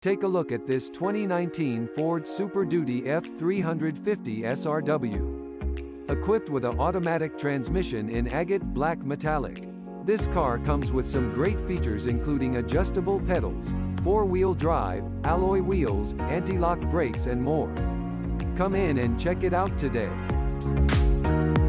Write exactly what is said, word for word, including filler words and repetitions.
Take a look at this twenty nineteen Ford Super Duty F three fifty S R W. Equipped with an automatic transmission in agate black metallic. This car comes with some great features including adjustable pedals, four-wheel drive, alloy wheels, anti-lock brakes and more. Come in and check it out today.